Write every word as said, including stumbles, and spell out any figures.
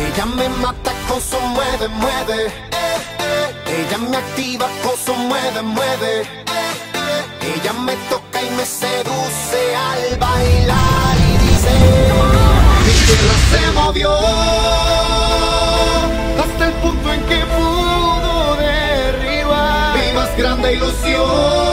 Ella me mata con su mueve, mueve. Eh, eh. Ella me activa con su mueve, mueve. Eh, eh. Ella me toca y me seduce al bailar y dice: mi tierra se movió hasta el punto en que pudo derribar mi más grande ilusión.